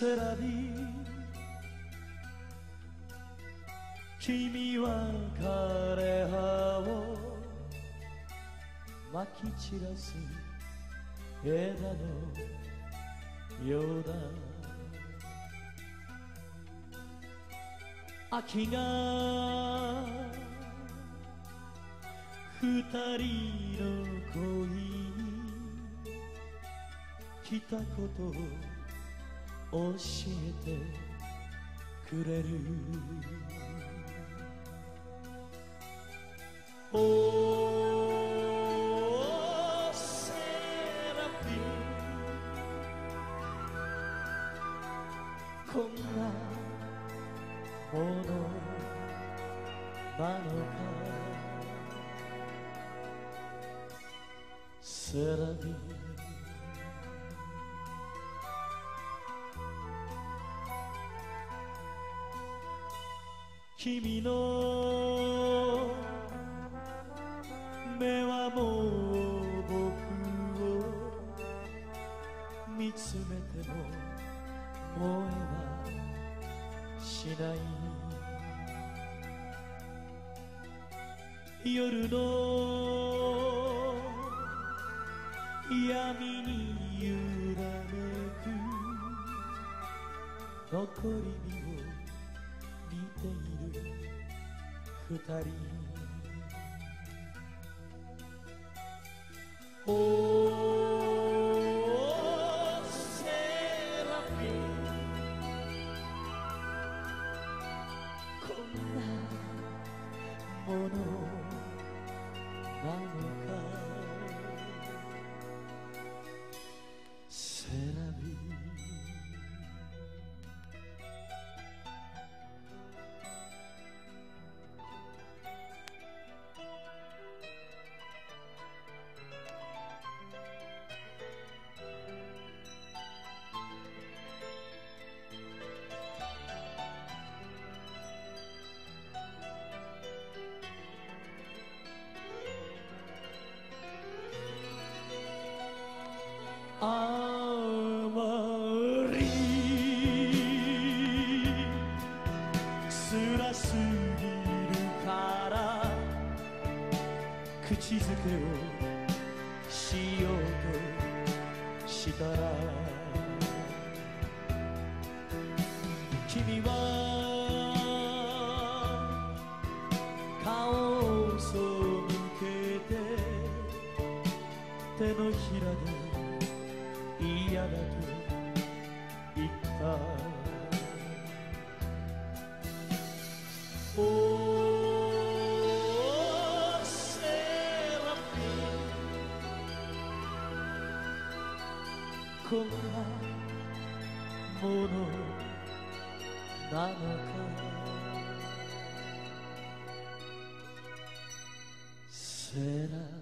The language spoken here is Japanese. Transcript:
セラビ君は枯葉をまき散らす枝のようだ。秋が二人の恋に来たことを教えてくれる。おーセラピー、こんなものなのか。セラピー、君の目はもう僕を見つめても燃えはしない。夜の闇に揺らめく残り火を見ている二人。おーセラピー、こんなものなのか。セラピー、あまり辛すぎるから口づけをしようとしたら、君は顔を背けて手のひらで嫌だと言った。おーセラピー、こんなものなのか。セラ